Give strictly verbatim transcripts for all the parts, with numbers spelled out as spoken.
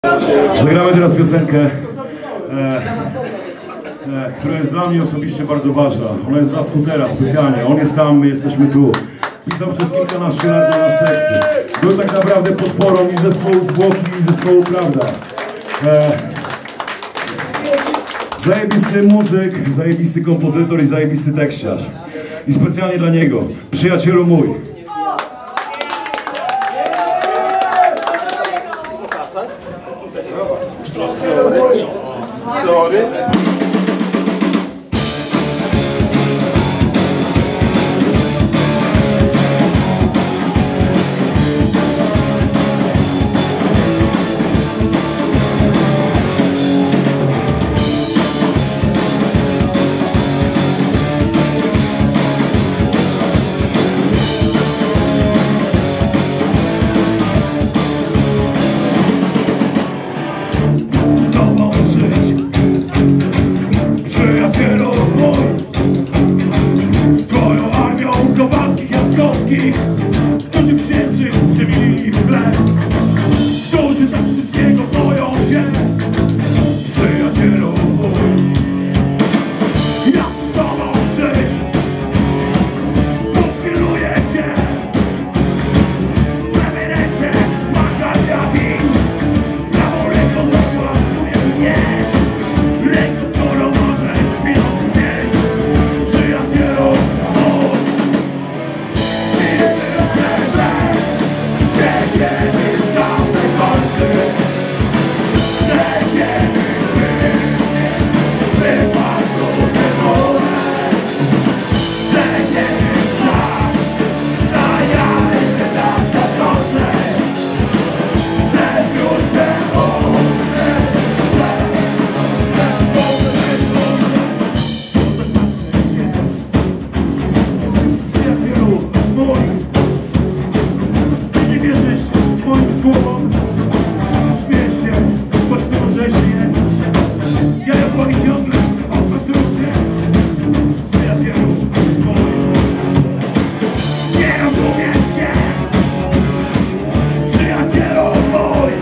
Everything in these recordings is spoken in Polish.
Zagramy teraz piosenkę, e, e, która jest dla mnie osobiście bardzo ważna. Ona jest dla Skutera specjalnie. On jest tam, my jesteśmy tu. Pisał przez kilkanaście lat dla nas teksty. Był tak naprawdę podporą i zespołu Zwłoki, i zespołu Prawda. E, zajebisty muzyk, zajebisty kompozytor i zajebisty tekściarz. I specjalnie dla niego, przyjacielu mój. Sorry. Przyjacielu mój, z twoją armią Kowalskich, Jankowskich, którzy księży przemienili w chleb, którzy tak wszystkiego boją się. Przyjacielu mój, ja z tobą żyć, popilnuję cię. W lewej ręce ma karabin, prawą ręką zagłaskuje mnie. Ręką, którą może zwinąć pięść. Przyjacielu mój, i myślę, że się kiedyś dam wykończyć, że kiedyś wymienisz wypadku demolę, że kiedyś tak dajaj się tak zakończyć, że wkrótce umrzesz, że przyjacielu mój, ty nie wierzysz moim słowom, śmiejesz się, choć to mądrzejszy jest. Ja ją boli ciągle, opracuję cię. Przyjacielu mój, nie rozumiem cię. Przyjacielu mój,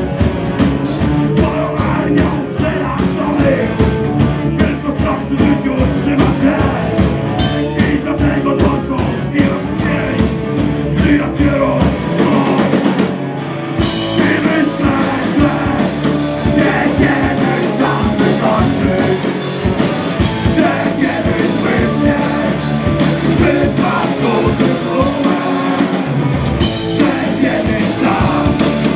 z twoją armią przerażonych, tylko strach przy życiu trzyma cię. I dlatego łatwo zwierasz pięść. Przyjacielu mój, i myślę, że się kiedyś dam wykończyć, że kiedyś wypniesz w wypadku dyplomę, że kiedyś sam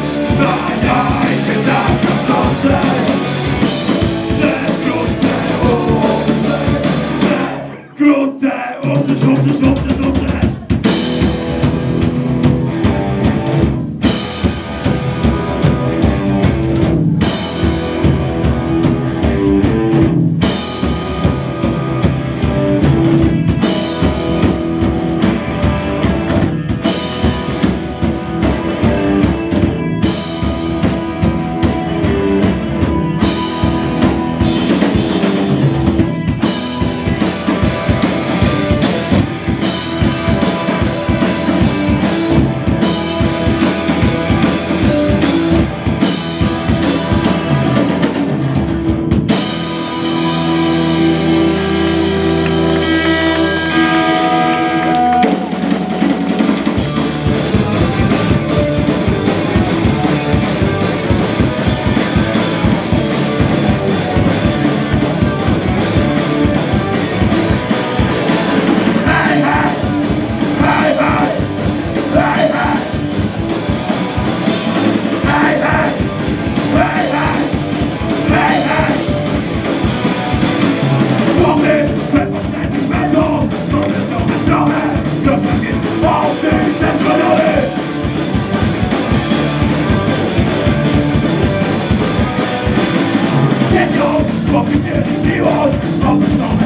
daj się tak zakończyć, że wkrótce umrzesz, że wkrótce umrzesz, umrzesz, umrzesz, umrzesz. Miłość, opuszczona.